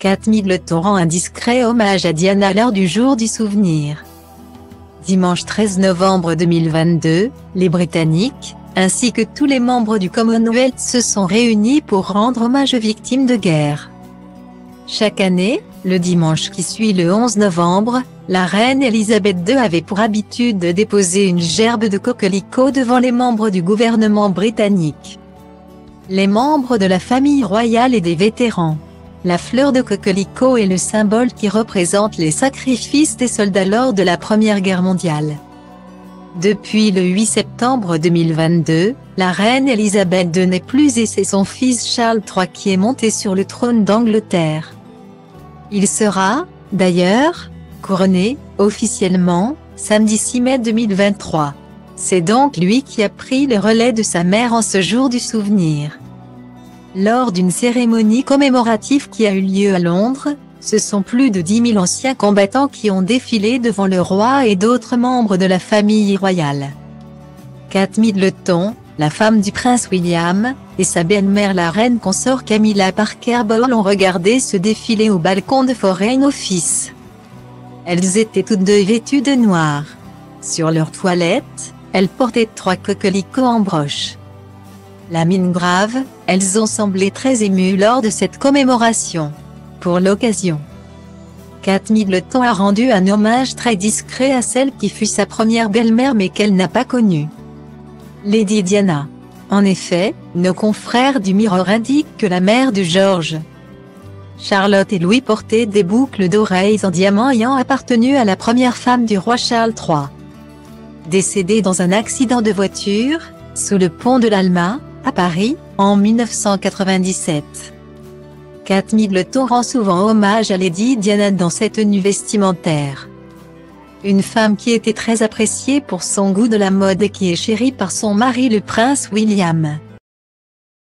Kate Middleton rend un discret hommage à Diana lors du jour du souvenir. Dimanche 13 novembre 2022, les Britanniques, ainsi que tous les membres du Commonwealth se sont réunis pour rendre hommage aux victimes de guerre. Chaque année, le dimanche qui suit le 11 novembre, la reine Elisabeth II avait pour habitude de déposer une gerbe de coquelicots devant les membres du gouvernement britannique, les membres de la famille royale et des vétérans. La fleur de coquelicot est le symbole qui représente les sacrifices des soldats lors de la Première Guerre mondiale. Depuis le 8 septembre 2022, la reine Elisabeth II n'est plus et c'est son fils Charles III qui est monté sur le trône d'Angleterre. Il sera, d'ailleurs, couronné, officiellement, samedi 6 mai 2023. C'est donc lui qui a pris le relais de sa mère en ce jour du souvenir. Lors d'une cérémonie commémorative qui a eu lieu à Londres, ce sont plus de 10 000 anciens combattants qui ont défilé devant le roi et d'autres membres de la famille royale. Kate Middleton, la femme du prince William, et sa belle-mère la reine consort Camilla Parker Bowles ont regardé ce défilé au balcon de Foreign Office. Elles étaient toutes deux vêtues de noir. Sur leur toilette, elles portaient 3 coquelicots en broche. La mine grave, elles ont semblé très émues lors de cette commémoration. Pour l'occasion, Kate Middleton a rendu un hommage très discret à celle qui fut sa première belle-mère mais qu'elle n'a pas connue, Lady Diana. En effet, nos confrères du Mirror indiquent que la mère de George, Charlotte et Louis portait des boucles d'oreilles en diamant ayant appartenu à la première femme du roi Charles III, décédée dans un accident de voiture, sous le pont de l'Alma, à Paris, en 1997. Kate Middleton rend souvent hommage à Lady Diana dans ses tenues vestimentaires. Une femme qui était très appréciée pour son goût de la mode et qui est chérie par son mari le prince William.